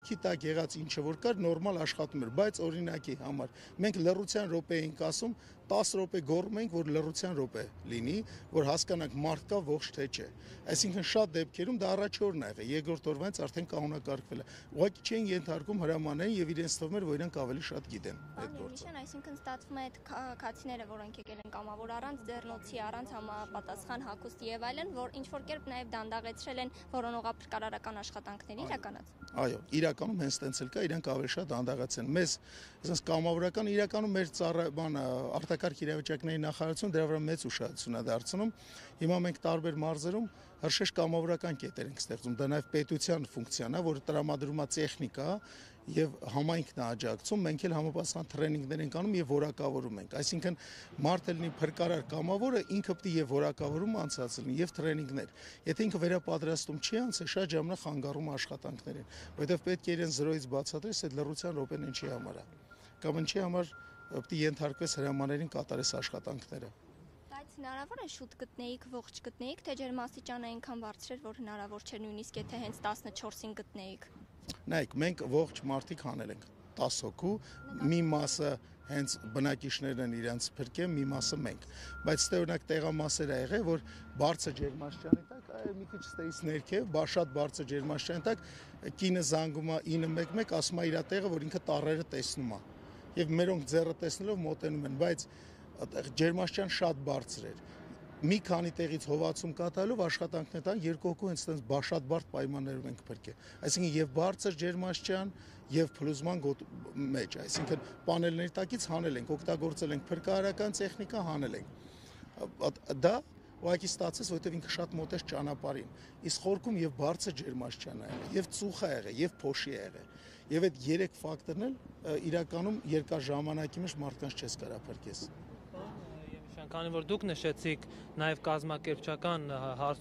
հետքի տակ եղած ինչը որ կար նորմալ աշխատում էր, բայց օրինակի համար մենք լռության րոպե էինք ասում 10 րոպե գոռում ենք, որ լռության րոպե լինի, որ հասկանանք մարդ կա ողջ թե չէ։ Այսինքն շատ դեպքերում դա առաջորդն ա եղել, երկրորդ օրվանից արդեն կանոնակարգվել է։ Ուղղակի չէին ենթարկում հրամանային եւ իրենց թվում էր, որ իրանք ավելի շատ գիտեն այդ գործը։ Այսինքն ստացվում է այդ քացիները, որոնք եկել են կամավոր առանց ձեռնոցի, առանց համապատասխան հագուստի եւ այլն, որ ինչ որ կերպ նաեւ դանդաղեցրել են որոնողապր կառավարական աշխատանքների իրականացում։ Այո, իրականում հենց տենց էլ կա, իրանք ավելի շատ դանդաղացեն։ Մեզ ասես կամավորական իրականում մեր արտակարգ իրավիճակների նախարարություն դրա վրա մեծ ուշադրություն է դարձնում։ Հիմա մենք տարբեր մարզերում հրշեջ կամավորական կետեր ենք ստեղծում։ Դա նաև պետության ֆունկցիան է, որը տրամադրում է տեխնիկա եւ համայնքն է աջակցում, մենք էլ համապատասխան տրեյնինգներ ենք անում եւ որակավորում ենք։ Այսինքն մարդը լինի փրկարար կամավորը, ինքը պետք է եւ որակավորում անցածելնի եւ տրեյնինգներ։ Եթե ինքը վերապատրաստում չի անցել, շատ ժամանակ խանգարում աշխատանքներին, որովհետեւ պետք է իրեն զրոյից բացատրես այդ լռության րոպեն ինչի համար է։ Կամ ինչի համար պետք է ենթարկվես հրամաներին կատարես աշխատանքները։ Բայց հնարավոր է շուտ գտնեիք, ողջ գտնեիք, թե ջերմաստիճանը այնքան բարձր էր, որ հնարավոր չէ նույնիսկ եթե հենց 14-ին գտնեիք։ Նայեք, մենք ողջ մարդիկ հանել ենք 10 հոգու, մի մասը հենց բնակիչներն են իրենց փրկել, մի մասը մենք։ Բայց ստե օրինակ տեղամասեր ա եղել, որ բարձր ջերմաստիճանի տակ, մի քիչ ստեից ներքև, շատ բարձր ջերմաստիճանի տակ կինը զանգում է 911, ասում է իր տեղը, որ ինքը տառերը տեսնում է։ Եվ մերոնք ձեռը տեսնելով մոտենում են, բայց ջերմաստիճան շատ բարձր էր։ Մի քանի տեղից հովացում կատարելով աշխատանքներ տան երկու հոգու հենց այդպես շատ բարդ պայմաններով ենք փրկել։ Այսինքն եւ բարձր ջերմաստիճան եւ փլուզման մեջ, այսինքն պանելների տակից հանել ենք, օգտագործել ենք փրկարարական տեխնիկա, հանել ենք։ Դա ուղղակի ստացեց, որովհետեւ ինքը շատ մոտ է ճանապարհին։ Իսկ խորքում եւ բարձր ջերմաստիճան ա եղել, եւ ծուխ ա եղել, եւ փոշի ա եղել։ Եվ այդ երեք ֆակտորն էլ իրականում երկար ժամանակի մեջ մարդկանց չես կարա փրկես։ Քանի որ դուք նշեցիք նաև կազմակերպչական հարց